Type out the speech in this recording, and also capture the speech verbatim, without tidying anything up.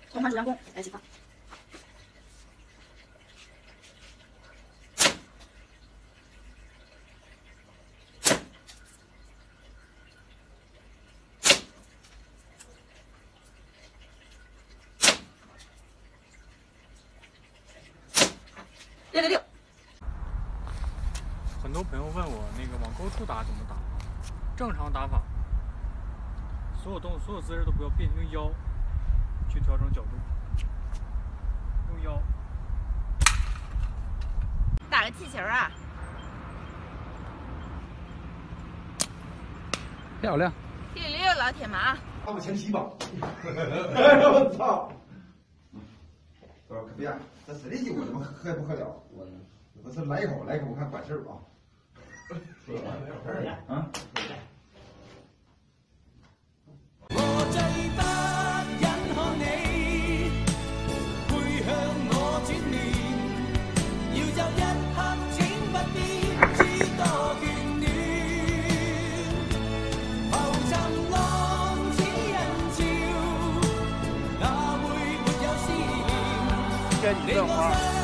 东方主阳宫来起放。六六六。 很多朋友问我那个往高处打怎么打？正常打法，所有动作、所有姿势都不要变，用腰去调整角度，用腰。 打个气球啊！ 漂亮。 七六六，老铁麻。 看我前妻吧！哎呦我操！我说可别，这谁的酒我他妈喝不喝了？我我是来一口，来一口，我看管事儿啊。啊。 我最不忍看你背向我轉面，要就一刻請不必知多眷戀。浮沉浪似人潮，哪會沒有思念？你我